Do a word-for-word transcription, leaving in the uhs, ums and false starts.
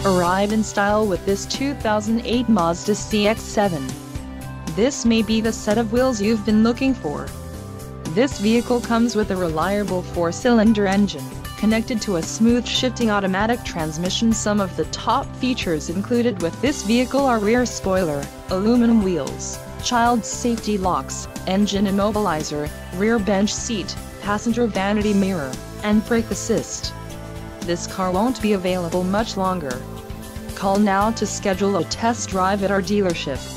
Arrive in style with this two thousand eight Mazda C X seven. This may be the set of wheels you've been looking for. This vehicle comes with a reliable four-cylinder engine, connected to a smooth shifting automatic transmission. Some of the top features included with this vehicle are rear spoiler, aluminum wheels, child safety locks, engine immobilizer, rear bench seat, passenger vanity mirror, and brake assist. This car won't be available much longer. Call now to schedule a test drive at our dealership.